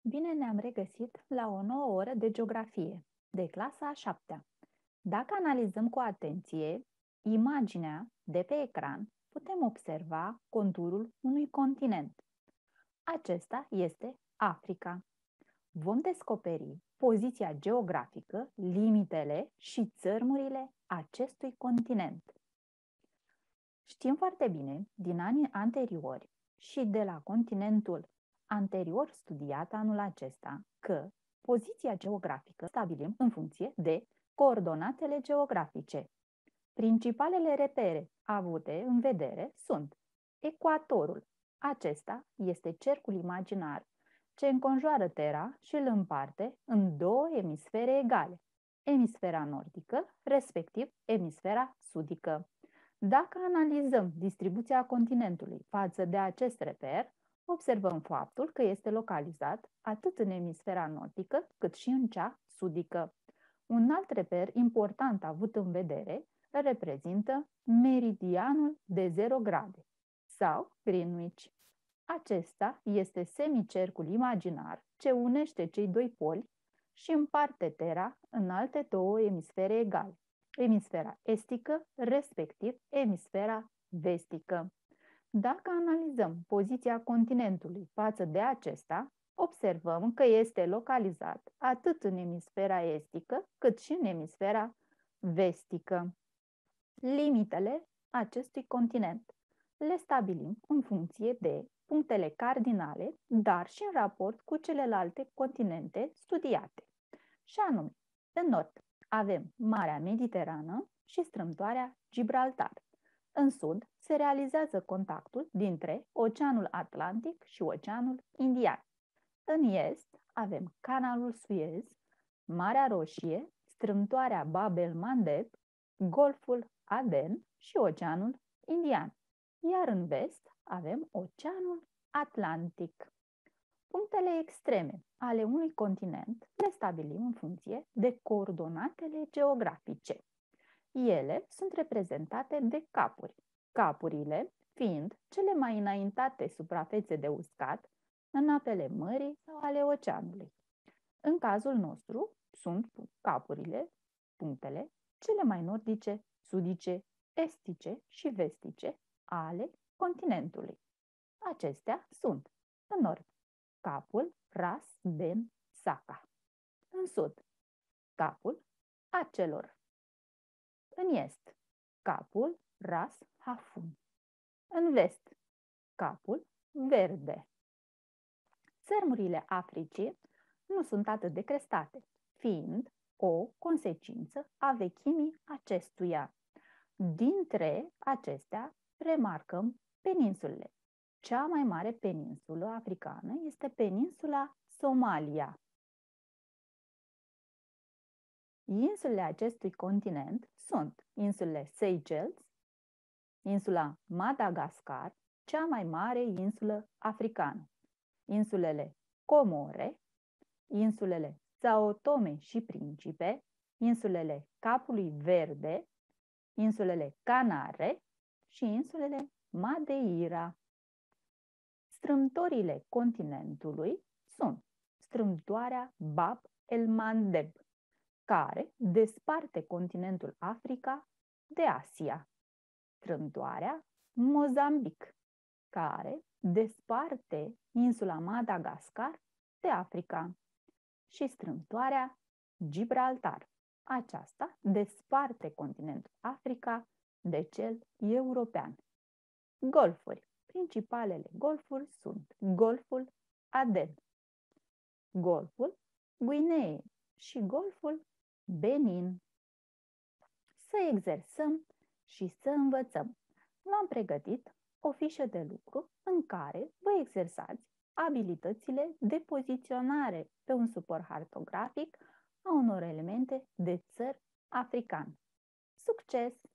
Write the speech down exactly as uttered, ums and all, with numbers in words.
Bine ne-am regăsit la o nouă oră de geografie, de clasa a șaptea. Dacă analizăm cu atenție imaginea de pe ecran, putem observa conturul unui continent. Acesta este Africa. Vom descoperi poziția geografică, limitele și țărmurile acestui continent. Știm foarte bine din anii anteriori și de la continentul anterior studiat anul acesta că poziția geografică stabilim în funcție de coordonatele geografice. Principalele repere avute în vedere sunt ecuatorul. Acesta este cercul imaginar ce înconjoară Terra și îl împarte în două emisfere egale, emisfera nordică, respectiv emisfera sudică. Dacă analizăm distribuția continentului față de acest reper, observăm faptul că este localizat atât în emisfera nordică cât și în cea sudică. Un alt reper important avut în vedere îl reprezintă meridianul de zero grade sau Greenwich. Acesta este semicercul imaginar ce unește cei doi poli și împarte Terra în alte două emisfere egale, emisfera estică, respectiv emisfera vestică. Dacă analizăm poziția continentului față de acesta, observăm că este localizat atât în emisfera estică cât și în emisfera vestică. Limitele acestui continent le stabilim în funcție de punctele cardinale, dar și în raport cu celelalte continente studiate. Și anume, în nord avem Marea Mediterană și strâmtoarea Gibraltar. În sud se realizează contactul dintre Oceanul Atlantic și Oceanul Indian. În est avem Canalul Suez, Marea Roșie, strâmtoarea Bab el-Mandeb, Golful Aden și Oceanul Indian. Iar în vest avem Oceanul Atlantic. Punctele extreme ale unui continent le stabilim în funcție de coordonatele geografice. Ele sunt reprezentate de capuri, capurile fiind cele mai înaintate suprafețe de uscat în apele mării sau ale oceanului. În cazul nostru sunt capurile, punctele, cele mai nordice, sudice, estice și vestice ale continentului. Acestea sunt, în nord, capul Ras Ben Saka, în sud, capul Acelor, în est, capul Ras Hafun, în vest, capul Verde. Țărmurile Africii nu sunt atât de crestate, fiind o consecință a vechimii acestuia. Dintre acestea, remarcăm peninsulele. Cea mai mare peninsulă africană este peninsula Somalia. Insulele acestui continent sunt insulele Seychelles, insula Madagascar, cea mai mare insulă africană, insulele Comore, insulele Sao Tome și Principe, insulele Capului Verde, insulele Canare și insulele Madeira. Strâmtorile continentului sunt strâmtoarea Bab el-Mandeb, care desparte continentul Africa de Asia, strâmtoarea Mozambic, care desparte insula Madagascar de Africa, și strâmtoarea Gibraltar. Aceasta desparte continentul Africa de cel european. Golfuri. Principalele golfuri sunt Golful Aden, Golful Guineei și Golful Benin. Să exersăm și să învățăm. V-am pregătit o fișă de lucru în care vă exersați abilitățile de poziționare pe un suport hartografic a unor elemente de țări africane. Succes!